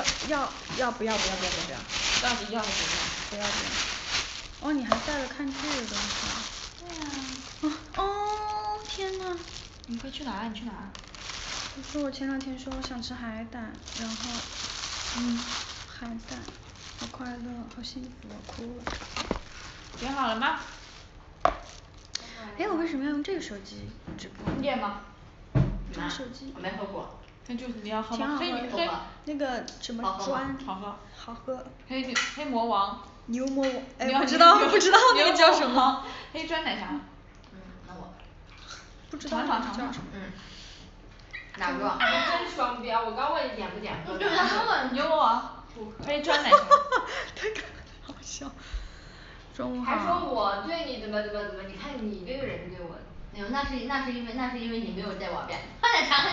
不要？ 到底要还是不要？哦，你还带了看剧的东西。 对呀。 哦，天呐。 你快去哪儿？你去哪儿？ 我说我前2天说我想吃海胆，然后海胆，好快乐，好幸福，我哭了。 点好了吗？ 哎，我为什么要用这个手机直播？ 你点吧。 这个手机。 我没喝过。 黑就是你要喝吗？ 挺好喝的。那个什么砖。 好喝。 好喝。 黑魔王。 牛魔王。哎，不知道那个叫什么。 黑砖奶茶。 那我。 不知道叫什么。 哪个？ 我真双标，我刚问你点不点喝。 他说了牛魔王。黑砖奶茶。 太好笑。中午好。 还说我对你怎么，你看你这个人对我。 没有，那是因为你没有在网边喝奶茶。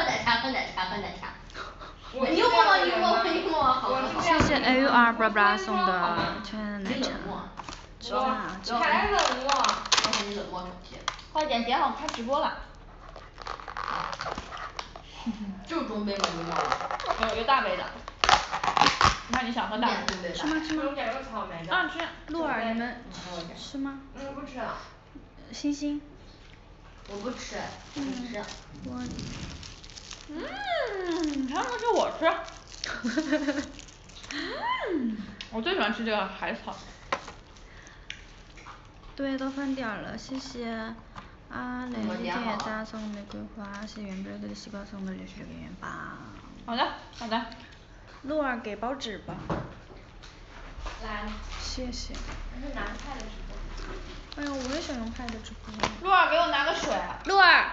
牛魔王好。 谢谢 AUR 布拉送的全奶茶。 我还冷漠。 但是你冷漠手气。 快点好，开直播了。 就是中杯吗？牛魔王。 有大杯的。你看你想喝大杯。 吃吗？ 我点了个草莓的。 吃。 鹿儿你们吃吗？ 不吃了。 星星。 我不吃。你吃。 他们说我吃。我最喜欢吃这个海草。 对，都饭点了，谢谢阿雷姐家送玫瑰花，谢谢圆贝的西瓜送的60个元吧。 好的。 鹿儿给包纸吧。 来。 谢谢。 这是拿菜的直播。 哎呦，我也想用派的直播。 鹿儿给我拿个水。 鹿儿。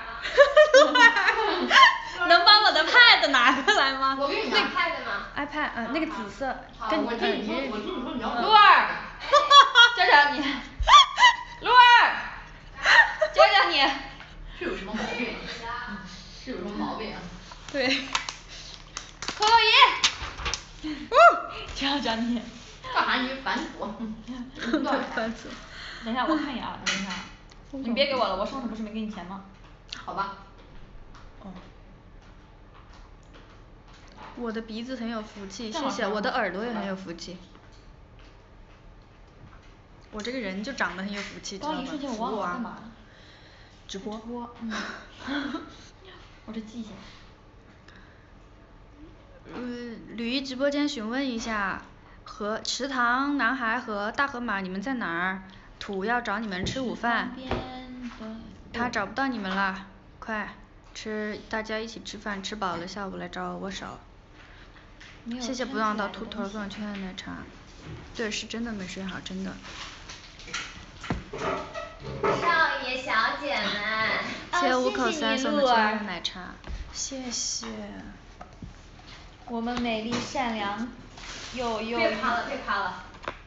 能把我的 pad 拿过来吗？ 我给你拿 pad 吗 ？iPad，那个紫色。 我听你说你要。 鹿儿。教你。鹿儿。教你。 是有什么毛病？ 对。 扣一。教你。 干啥你反祖？ 反祖。 等一下我看一眼啊，等一下。你别给我了，我上次不是没给你钱吗？ 好吧。 我的鼻子很有福气，谢谢。我的耳朵也很有福气。我这个人就长得很有福气，知道吗？ 刚一瞬间我忘了干嘛。 直播。 我这记性。 吕一直播间询问一下，池塘男孩和大河马你们在哪儿？土要找你们吃午饭。他找不到你们了，快吃，大家一起吃饭，吃饱了下午来找我手。谢谢不让到秃头送圈的奶茶。对，是真的没睡好，真的。 少爷小姐们。 谢谢5口3送的圈的奶茶，谢谢。 我们美丽善良又别趴了。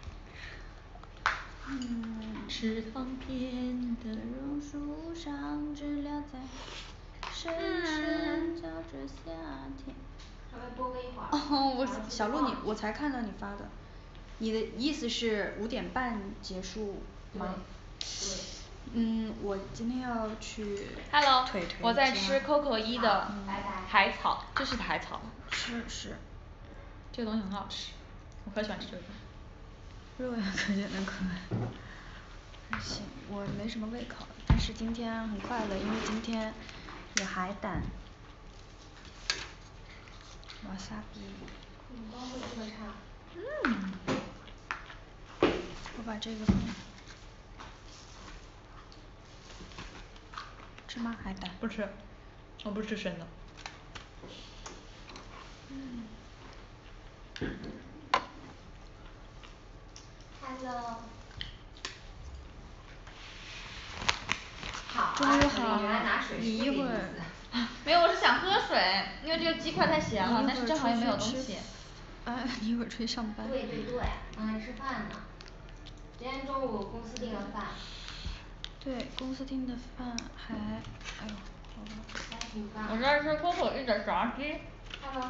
池塘边的榕树上，知了在声声叫着夏天。 稍微多喂一会儿。 小鹿我才看到你发的，你的意思是5点半结束吗？ 对。 我今天要去。 Hello，我在吃 COCO1的海草，这是海草。 是。 这个东西很好吃，我可喜欢吃这个。 肉也可简单可爱。行，我没什么胃口，但是今天很快乐，因为今天有海胆。瓦萨比。 你光会这么差。 我把这个放。吃吗？海胆。 不吃，我不吃生的。 Hello。 中午好，你一会儿。 没有，我是想喝水，因为这个鸡块太咸了，但是正好也没有东西。 你一会儿出去上班。 对，刚才吃饭呢。今天中午公司订了饭。 对，公司订的饭还，哎呦，好吧。 我在吃COCO1的炸鸡。 Hello。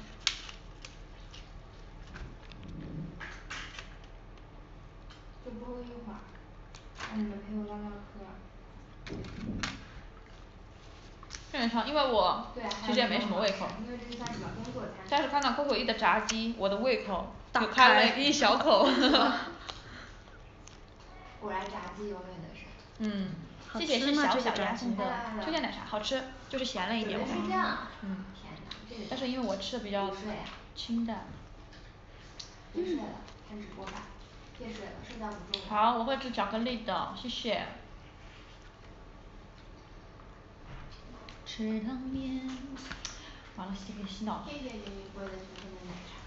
就播一会儿，让你们陪我唠唠嗑。 顺理成章，因为我对啊其实也没什么胃口因为这算什么工作餐但是看到coco 的炸鸡，我的胃口大就开了开一小口果然炸鸡永远的神。 嗯好谢谢是吃吗小小这个炸鸡鸭送的推荐奶茶，好吃，就是咸了一点准备睡觉嗯天呐这个但是因为我吃的比较午睡啊清淡别睡了，看直播吧，别睡了，睡觉不重要。 好，我会吃巧克力的，谢谢。池塘边，完了给洗脑了谢谢云云过的纯纯的奶茶。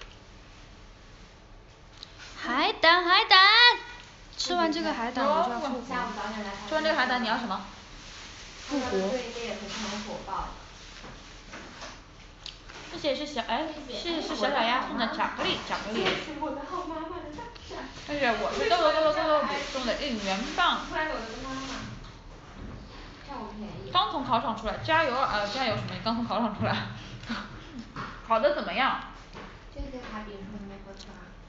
海胆海胆，吃完这个海胆我就要复下午早点来吃完这个海胆你要什么？ 复活对烈可是能火爆的。 谢谢是小谢谢是小小鸭送的巧克力巧克力。 我的好妈妈的大伞。 谢谢我是豆比送的应援棒。 突然有了个妈妈。占我便宜。 刚从考场出来，加油加油什么？你刚从考场出来考得怎么样？ 这些卡比说你没喝出来。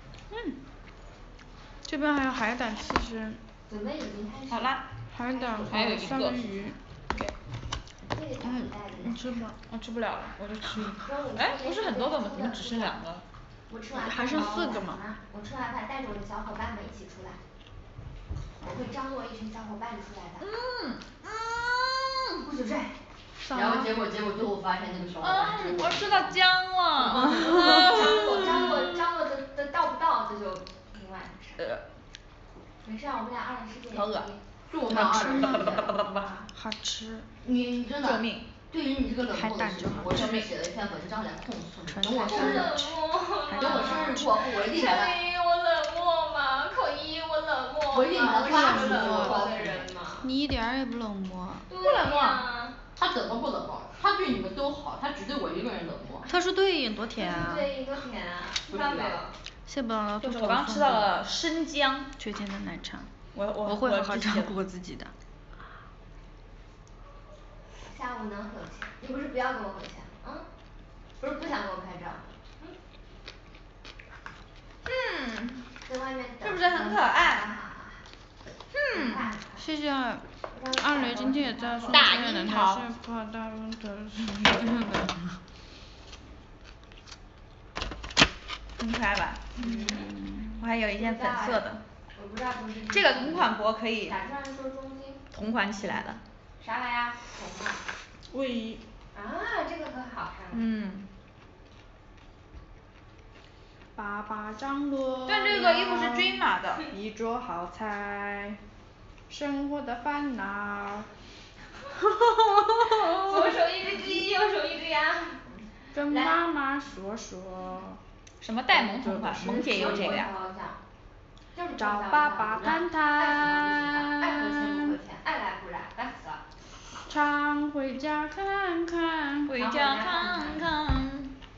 这边还有海胆刺身。 准备已经开始。 好啦。 海胆还有一个三文鱼。 这个小皮袋子你吃吧。 我吃不了了，我就吃一个。 中午不是很多个吗？怎么只剩2个？ 我吃完饭还剩4个嘛。 我吃完饭带着我的小伙伴们一起出来。我会张罗一群小伙伴出来的。不许睡。 然后结果最后发现那个小伙伴是我吃到姜了张罗的到不到这就另外的事儿。没事儿，我们俩2人世界好饿就我们俩2人世界好吃。 你真的救命对于你这个冷漠的事情，我这边写了一篇文章来控诉你，等我生日过后我一定把它我冷漠吗？扣一我冷漠吗？ 我一定把它发出去冷漠的人吗？ 你一点儿也不冷漠。 不冷漠。 他怎么不冷漠？他对你们都好，他只对我一个人冷漠。 他说对应多甜啊。 对应多甜啊，听到没有？ 谢不了就是我刚吃到了生姜推荐的奶茶。 我会好好照顾我自己的。 下午能回钱，你不是不要跟我回钱吗？不是不想跟我拍照吗？在外面等。 是不是很可爱？ 谢谢二雷今天也在送大樱桃。很可爱吧？我还有一件粉色的。 我不知道不是。 这个同款博可以。 打算说中心。 同款起来了。 啥玩意儿？红的。 卫衣。 这个可好看了。 爸爸张罗。 但这个衣服是均码的。 一桌好菜。生活的烦恼。 左手一只鸡，右手一只鸭。 跟妈妈说说。 什么戴萌同款，萌姐有这个呀。 找爸爸谈谈。 爱和钱不和钱，爱来不来，烦死了。 常回家看看。 回家看看。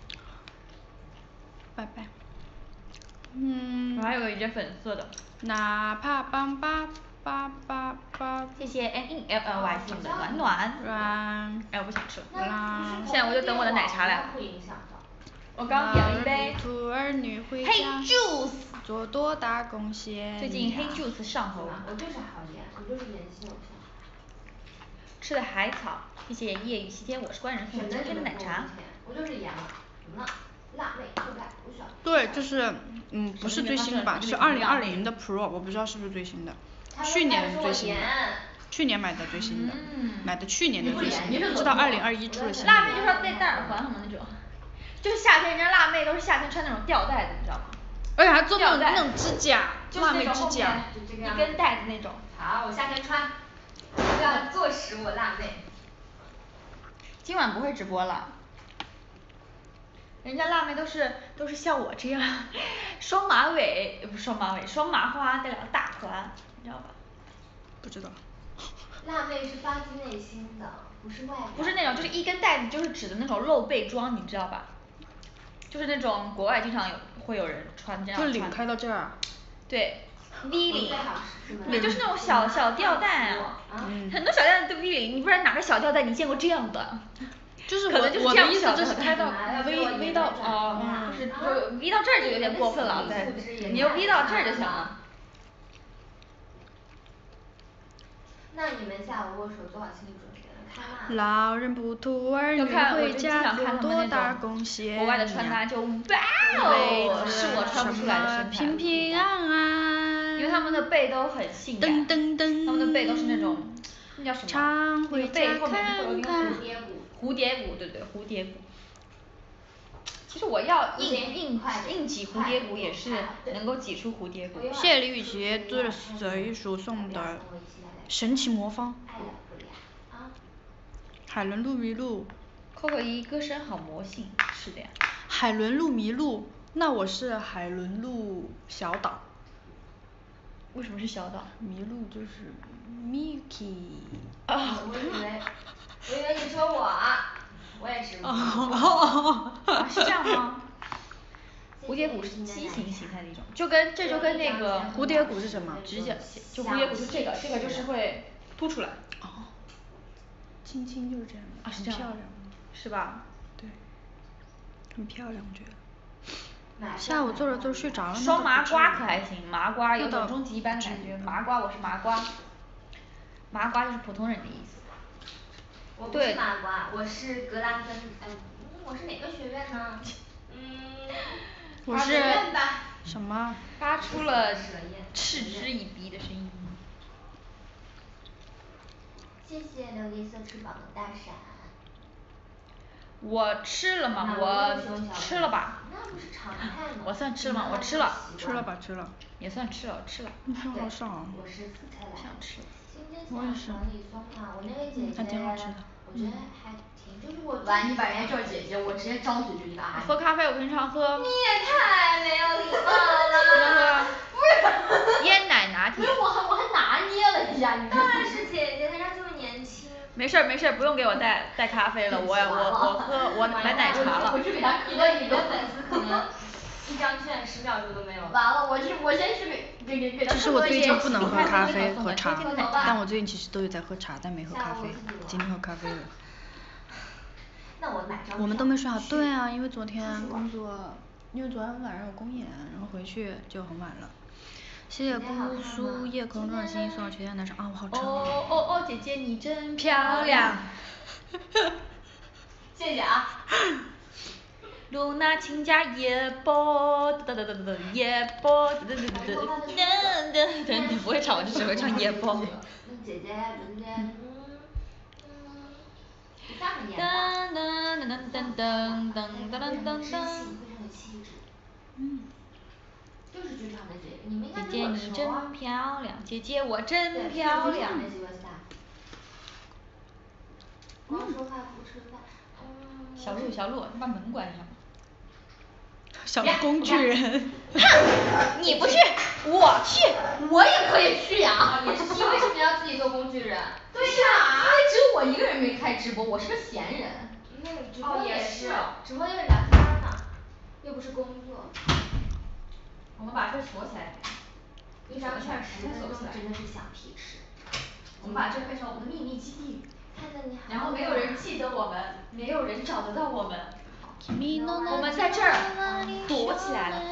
拜拜。 我还有一件粉色的。 哪怕帮爸爸爸爸。 谢谢 NELLY 送的暖暖。我不想吃了。现在我就等我的奶茶来了。我刚点了一杯黑 juice。 做多大贡献。 最近黑 juice 上头。 我就是好演，我就是演戏偶像。 吃的海草，谢谢夜雨西天我是官人送的今天的奶茶。 我就是演了，什么呢？辣妹后代不需要。 对，就是不是最新的吧，是2020的 Pro，我不知道是不是最新的。去年最新的。去年买的最新的。买的去年的最新的，不知道2021出了新的。 辣妹就是要戴耳环什么那种。就是夏天人家辣妹都是夏天穿那种吊带的，你知道吗？ 而且还做那种指甲， 辣妹指甲，一根带子那种。 好，我夏天穿。我要坐实我辣妹。 今晚不会直播了。人家辣妹都是像我这样，双马尾不是双马尾，双麻花带2个大团，你知道吧？ 不知道。 辣妹是发自内心的，不是外表。 不是那种，就是一根带子，就是指的那种露背装，你知道吧？就是那种国外经常会有人穿这样穿。 就领开到这儿。 对 ，V 领， 也就是那种小吊带很多小吊带都 V 领，你不知道哪个小吊带你见过这样的？ 就是可能我的意思就是开到 V 到就是就 V 到这儿就有点过分了，你就 V 到这儿就行了。 那你们下午握手做好心理准备了， 老人不图儿女回家有多大贡献呀。为是我穿不出来的身材。 平平安安。 因为他们的背都很性感。他们的背都是那种，那叫什么？那个背后面会有一个蝴蝶骨，对蝴蝶骨。其实我要硬挤蝴蝶骨也是能够挤出蝴蝶骨。 谢谢李雨琦做的随书送的神奇魔方。海伦路迷路。 Coco 一歌声好魔性，是的呀。 海伦路迷路，那我是海伦路小岛。 为什么是小岛？ 迷路就是 Mickey。 我以为你说我也是。 是这样吗？蝴蝶骨是畸形形态的一种，就跟那个蝴蝶骨是什么？ 直角，就蝴蝶骨是这个就是会凸出来。 哦。青青就是这样的，很漂亮。 是吧？ 对。很漂亮，我觉得。下午做着做着睡着了。 双麻瓜可还行，麻瓜有种终极一班的感觉，麻瓜我是麻瓜。麻瓜就是普通人的意思。 我不是麻瓜，我是格兰芬，我是哪个学院呢？ 我是什么？ 发出了嗤之以鼻的声音。 谢谢琉璃色翅膀的大闪。 我吃了吗？我吃了吧。 那不是常态吗？ 我算吃了吗？我吃了。 吃了吧，吃了。 也算吃了，我吃了。 你看好少。 我是紫菜来。 想吃。 我也是。 我那位姐姐， 还挺好吃的。 我觉得还挺，就是我。 完，你把人家叫姐姐，我直接张嘴就一大嘴。 喝咖啡我平常喝。 你也太没有礼貌了。 不是。椰奶拿铁。 我还拿捏了一下，你知道吗？ 当然是姐姐，人家这么年轻。 没事不用给我带咖啡了，我买奶茶了。 我去给他你的粉丝可能一张券10秒钟都没有。 完了，我先去给他。 其实我最近不能喝咖啡喝茶，但我最近其实都有在喝茶，但没喝咖啡。今天喝咖啡了。 那我买张票。 我们都没睡好，对啊，因为昨天工作，因为昨天晚上有公演，然后回去就很晚了。谢谢姑苏夜空中心送我全家男生啊，我好馋。 哦，姐姐你真漂亮。 谢谢啊。 露娜请假夜播，夜播，你不会唱，我就只会唱夜播。 姐姐，就是剧场的姐姐，你们应该比我熟啊。姐姐你真漂亮，姐姐我真漂亮。 光说话不吃饭。 小鹿，你把门关上。 小工具人。 你不去，我去， 我也可以去呀。 你为什么要自己做工具人？ 对呀，因为只有我一个人没开直播，我是个闲人。 那你直播也是，直播就是聊天嘛，又不是工作。 我们把这锁起来。 一张券10分钟真的是想屁吃。 我们把这变成我们的秘密基地。 看着你好。 然后没有人记得我们，没有人找得到我们。 我们在这儿躲起来了。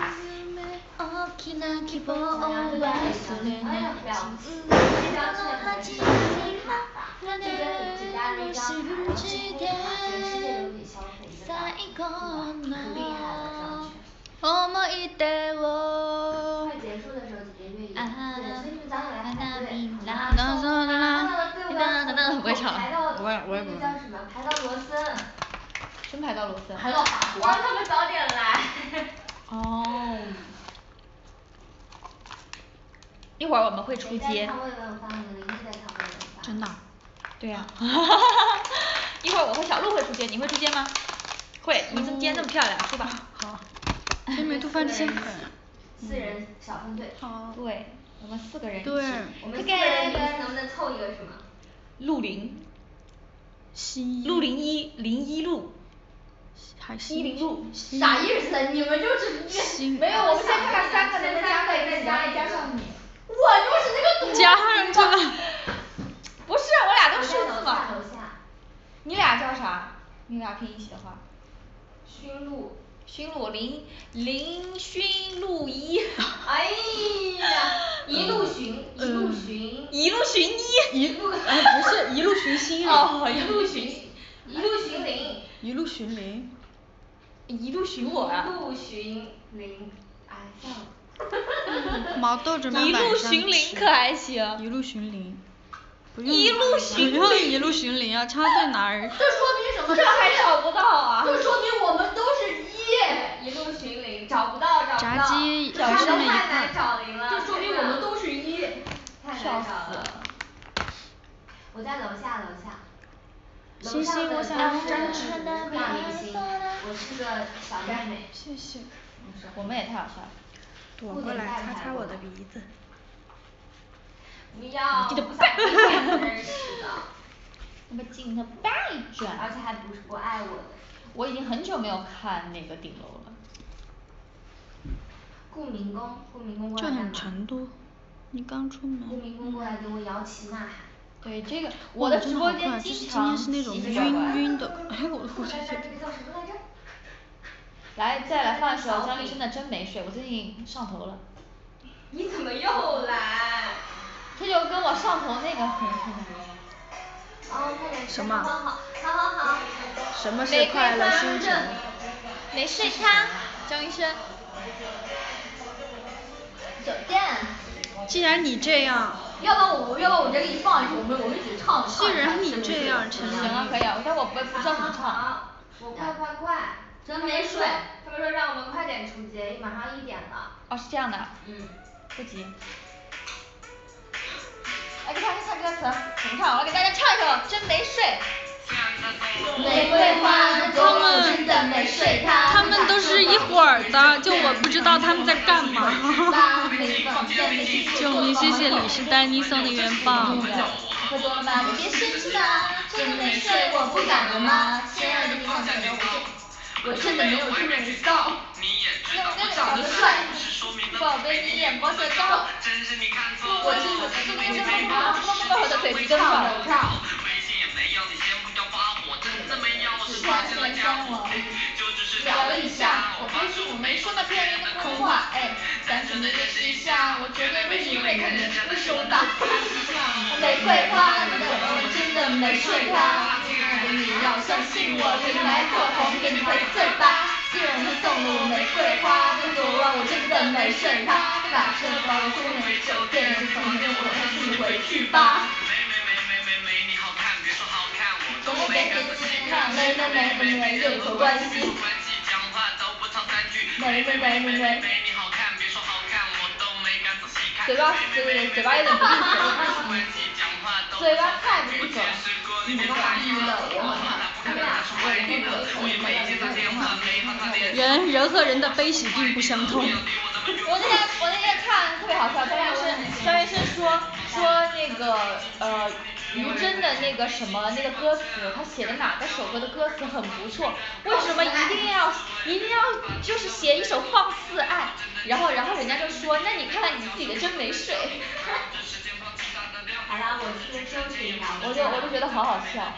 快结束的时候姐姐约一下，所以你们早点来排队。 不会唱。 我也不会。 叫什么？排到罗森。 真排到罗森。 排到法国。 让他们早点来。 哦。一会儿我们会出街。 真的？ 对呀。一会儿我和小鹿会出街，你会出街吗？会，你今天那么漂亮，出吧。 好。真没做饭之前很。 4人小分队。 好。 对，我们4个人一起。 对。 我们4个人名字能不能凑一个是吗？ 陆林。陆林01路。110路。 啥意思？你们就是没有，我们先看看3个能不能加在一起，然后加上你。 我就是那个加上去了。 不是，我俩都数字嘛。 楼下。 你俩叫啥？你俩拼一起的话。 熏鹿。 驯鹿林驯鹿一。 哎呀，一路寻一路寻一。 不是一路寻心啊。 一路寻林。 一路寻林。 一路寻我啊。 一路寻林，哎算了。 毛豆准备一路寻林可还行。 一路寻林。 一路寻林。 不用一路寻林啊，差在哪儿？ 这说明什么？ 这还找不到啊。 这说明我们都是一路寻林，找不到。 炸鸡太难找零了。 这说明我们都是一。 太难找了。我在楼下。 星星，我想要真诚的大明星，我是个小妹妹。 谢谢。 我们也太好笑了。 躲过来擦擦我的鼻子。 不要，我不想真是的。 我把镜头掰一转。 而且还不是不爱我的。 我已经很久没有看那个顶楼了。 顾明宫过来干嘛？ 这很成都，你刚出门。 顾明宫过来给我摇旗呐喊。 对这个，我的直播间经常是那种晕的，哎我的天。 来，再来放一首张艺兴的真没睡，我最近上头了。 你怎么又来？ 这就跟我上头那个很像。 哦，快点吃。 什么？ 好。 什么是快乐星球？ 没睡他，张医生。 酒店。 既然你这样。 要不然我再给你放一首，我们一起唱。 既然你这样，陈行啊可以啊，但我不知道怎么唱。 好，我快。 真没睡。 他们说让我们快点出街，马上1点了。 哦，是这样的。不急。来给大家唱歌词，怎么唱？我来给大家唱一首《真没睡》。 玫瑰花的昨晚真的没睡他们都是一会儿的，就我不知道他们在干嘛。救命！谢谢李士丹妮送的元宝。 喝多了吗？你别生气啦， 真没睡，我不敢了吗？亲爱的，你放下我，我真的没有这么骚。 那我长得帅，宝贝你眼光最高。我真的没毛，我的腿皮更长。 聊了一下，我发现我没说那骗人的空话，单纯的认识一下，我绝对不是因为他人不说吧。玫瑰花的我真的没睡他，亲爱的你要相信我，给你买口红，给你赔罪吧。既然他送了我玫瑰花，但昨晚我真的没睡他，把车把我送回酒店，从今天我还是你回去吧。我没跟你看，没有什么关系。没。 嘴巴有点不利索。嘴巴太不利索了。 人和人的悲喜并不相通。 我那天看特别好笑，张医生说那个于真的那个什么那个歌词，他写的哪个首歌的歌词很不错，为什么一定要就是写一首放肆爱，然后人家就说那你看看你自己的真没睡。 好了，我去收拾一下。 我就觉得好好笑。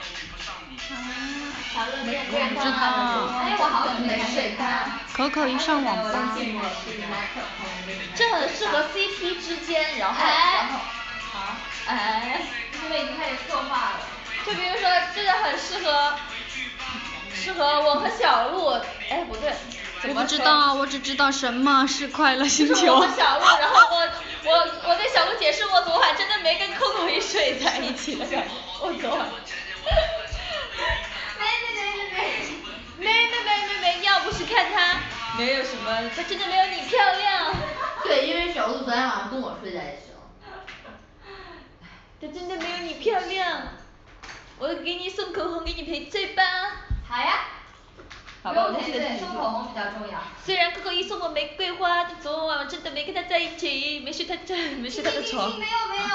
我不知道。 我好久没睡他。 可可一上网吧。 这很适合 CP 之间，然后。 因为已经开始策划了。 就比如说，这个很适合我和小鹿，不对。 我不知道，我只知道什么是快乐星球。 我和小鹿，然后我对小鹿解释，我昨晚真的没跟 Coco 一睡在一起的感觉，我昨晚。没，要不是看他，没有什么，他真的没有你漂亮。 对，因为小鹿昨天晚上跟我睡在一起了。 他真的没有你漂亮，我给你送口红，给你赔罪吧。 好呀。 好吧，我就记得送口红比较重要。 虽然Coco一送我玫瑰花，但昨晚我真的没跟他在一起，没睡他的床。 没有。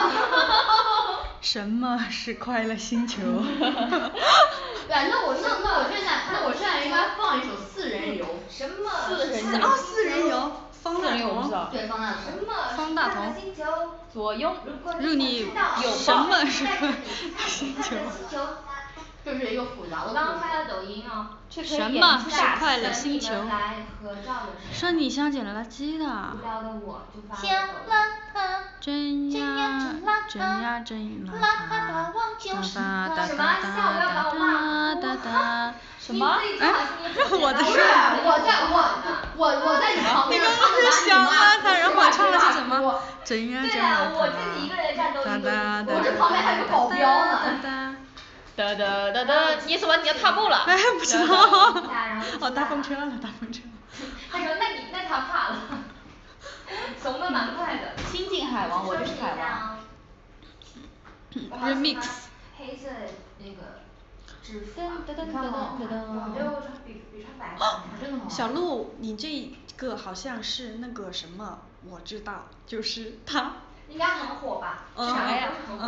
什么是快乐星球？ 那我现在应该放一首四人游。 什么？ 四人游。方大同。 对，方大同。 什么？ 方大同。 左拥。 让你有什么是快乐星球？ 就是一个复杂的我刚刚发的抖音哦。 什么是快乐星球？说你像捡垃圾的。 像邋遢， 真呀真呀真邋遢，哒哒哒哒哒哒哒哒。 什么？ 哎，我的是。 我在你旁边。 你刚刚是想邋遢，然后我唱的是什么？真呀真对啊， 邋我自己一个人战斗一个。 我这旁边还有个保镖呢。 哒哒哒哒，你什么？你要踏步了？ 哎，不知道。哦，大风车了，大风车。 他说那他怕了。怂的蛮快的。 新晋海王，我就是海王。 Remix。 黑色那个制服噔噔噔噔噔噔。 我觉得我穿比穿白的。 真的吗？ 小鹿，你这个好像是那个什么，我知道，就是它。 应该很火吧？ 啥呀？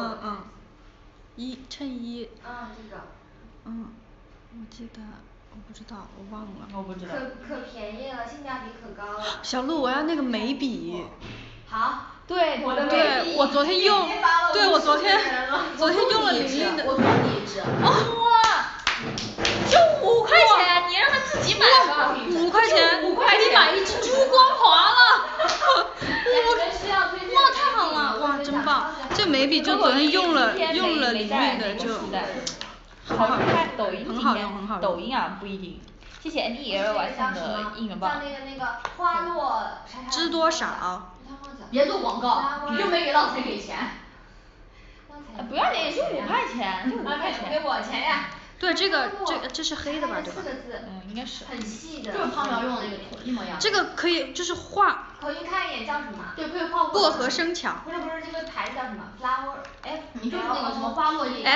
衬衣。 这个。 我记得，我不知道，我忘了。 我不知道。 可便宜了，性价比可高了。 小鹿，我要那个眉笔。 好。 对， 对，我昨天用，对我昨天用了玲玲的。 我送你一支。 哇，就5块钱，你让他自己买吧。 5块钱。 5块钱买一支珠光华了。 哇，太好了，哇，真棒！这眉笔就昨天用了玲玲的就。 好看，抖音很好用，很好用。 抖音啊不一定。谢谢 NEL 外送的应援棒。 像那个花落。 知多少？ 别做广告，又没给浪才给钱。 不要脸，就5块钱，就5块钱。 给我钱呀。 对，这是黑的吧，对吧？ 应该是。 很细的。 就是胖苗用的那个一模一样。 这个可以就是画。 口音看一眼叫什么？ 对，可以画。 薄荷生巧。 不是，这个牌子叫什么 ？Flower。 你就是那个什么花落叶。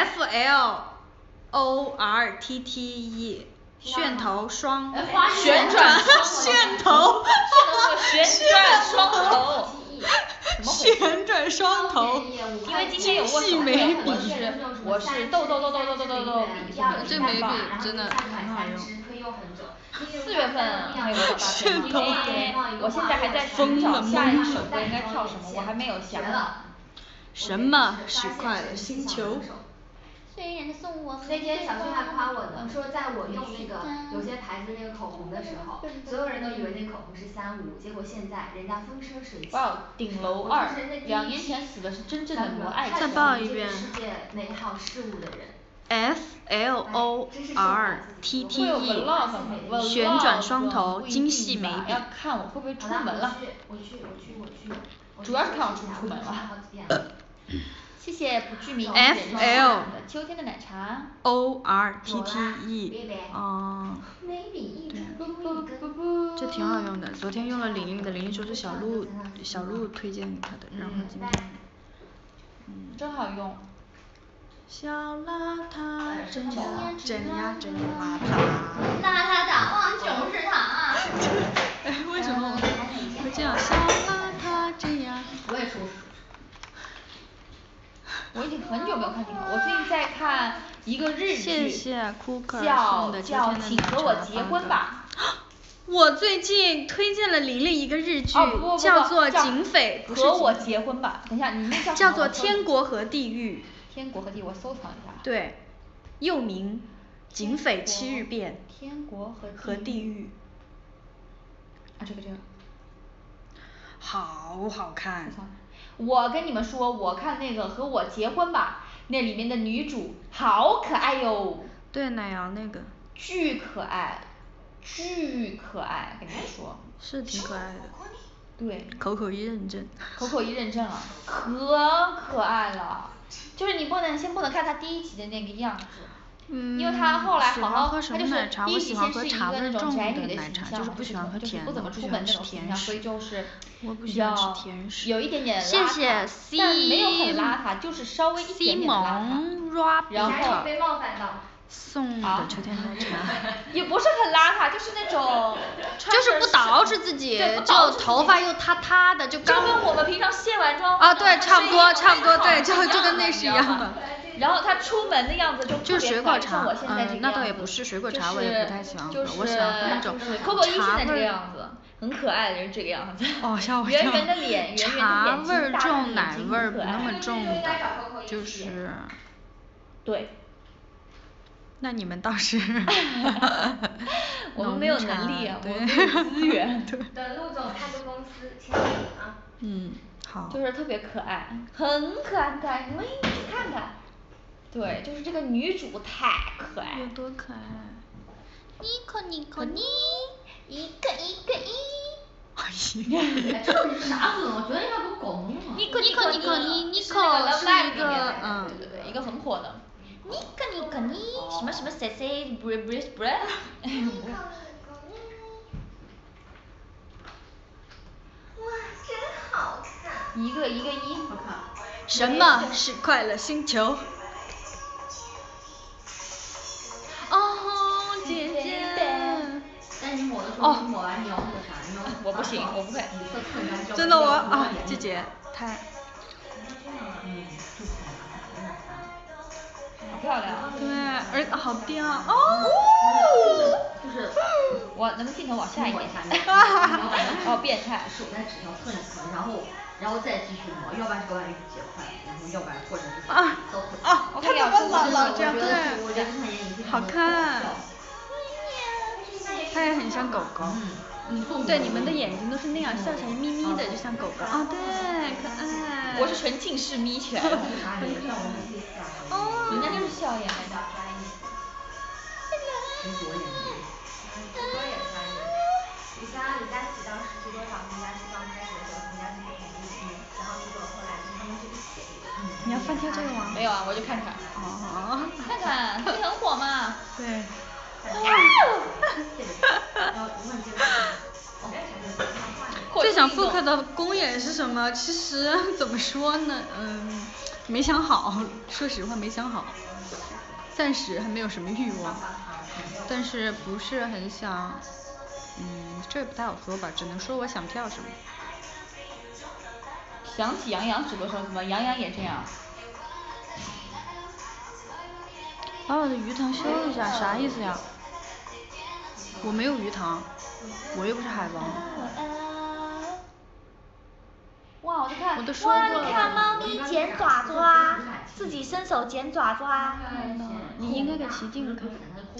FLORTTE。旋头双。 旋转。 旋头。 旋转双头。 旋转双头。 因为今天有过手绘，我是痘笔。 这眉笔真的很好用。 4月份还有个大片，我现在还在寻找下一首歌应该跳什么，我还没有想好。 什么是快乐星球？ 那天小旭还夸我呢，说在我用那个有些牌子那个口红的时候，所有人都以为那口红是35，结果现在人家风车水起。 哇，顶楼2，2年前死的是真正的罗爱。 再报一遍。 世界美好事物的人。 FLORTTE。旋转双头，精细眉笔。 要看我会不会出门了。 我去。 主要是看我出不出门了。谢谢不具名。秋天的奶茶。 ORTTE。这挺好用的，昨天用了玲玲的，玲玲说是小鹿推荐给她的，然后今天。 真好用。 小邋遢，真呀真邋遢。 邋遢大王就是他。 哎，为什么会这样？小邋遢真呀。 我也说。 我已经很久没有看这个，我最近在看一个日剧，叫请和我结婚吧。 我最近推荐了玲玲一个日剧，叫做警匪，不是和我结婚吧。等一下，你那叫什么？ 叫做天国和地狱。 天国和地狱，我搜藏一下。 对，又名警匪7日变。 天国和地狱。 这个。 好好看。 我跟你们说，我看那个和我结婚吧，那里面的女主好可爱哟。 对，奶油那个。 巨可爱，跟你们说。 是挺可爱的。 对。 口口一认证。 了，可爱了。就是你先不能看她第1集的那个样子。因为她后来他就是第1集先是一个那种宅女的形象，就是不怎么出门那种形象，所以就是比较有一点点邋遢，但没有很邋遢，就是稍微一点点的邋遢。然后被冒犯到。 送的秋天奶茶。 也不是很邋遢，就是那种。 就是不捯饬自己，就头发又塌的，就跟我们平常卸完妆。 对，差不多，对，就跟那是一样的。 然后他出门的样子就水果茶，那倒也不是水果茶，我也不太喜欢喝，我喜欢喝那种茶味儿。这个样子，很可爱的人这个样子。 吓我一跳。 圆圆的脸， 茶味儿重，奶味儿不那么重的，就是。 对。 那你们倒是我们没有能力啊，我们没有资源。 等陆总开个公司签你啊。 好。 就是特别可爱，很可爱很可爱，你们去看看。对，就是这个女主太可爱。 有多可爱？ 尼可尼可尼，一个一个一。 哎，这到底是啥梗？我觉得应该不搞懂啊。 尼可尼可尼可尼，尼可是一个对，一个很火的。尼可尼可尼，什么什么 say bread。 哇，真好看。 一个一个一。 好看。 什么是快乐星球？哦，姐姐。 但你抹的时候，你抹完你要那个啥，你要。 我不行，我不会。 真的姐姐太。 好漂亮。 对，好亮哦。 就是。 我能不能镜头往下一点？变态。 手在纸上蹭一蹭，然后再继续抹，要不然这个玩意就结块，然后要不然或者是它怎么老这样？ 我觉得这款眼影好看。它也很像狗狗。对，你们的眼睛都是那样，笑起来眯眯的，就像狗狗。对，可爱。 我是纯近视眯起来的。人家就是笑眼。 你像李佳琦当时是多少？李佳琦刚开始的时候，李佳琦不同意，然后结果后来就他们是一起。 你要翻跳这个吗？ 没有啊，我就看看。看看，最近很火嘛。 对。最想复刻的公演是什么？其实怎么说呢，没想好，说实话没想好，暂时还没有什么欲望，但是不是很想，这不太好说吧，只能说我想跳什么。 想起杨洋直播时候，怎么杨洋也这样？ 把我的鱼塘修一下，啥意思呀？我没有鱼塘，我又不是海王。 哇，我看， 哇， 你看猫咪剪爪爪，自己伸手剪爪爪。 你应该给齐静看。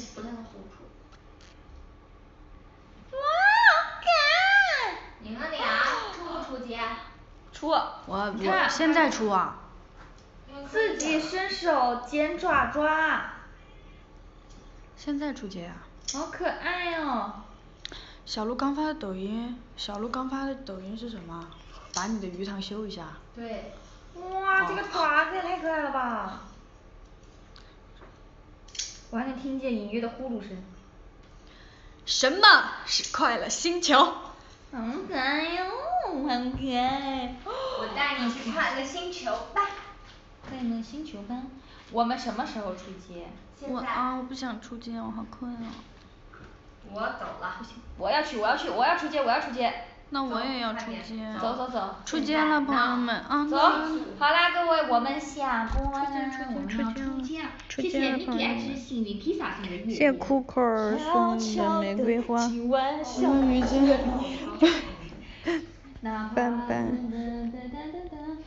哇，好可爱！ 你呢你出不出街？ 出。 我现在出啊。 自己伸手剪爪爪。 现在出街啊。 好可爱哦。 小鹿刚发的抖音是什么？把你的鱼塘修一下。 对。 哇，这个爪子也太可爱了吧！我还能听见隐约的呼噜声。 什么是快乐星球？ 很可爱哟，很可爱。 我带你去快乐星球吧。 快乐星球吧。我们什么时候出街？ 我不想出街，我好困啊。 我走了。 我要出街。 那我也要出街。 走。 出街了，朋友们啊！ 走，好啦，各位，我们下播啦。 谢谢 Miki 爱吃幸运披萨送的月饼。 谢谢酷口儿送的玫瑰花。拜拜。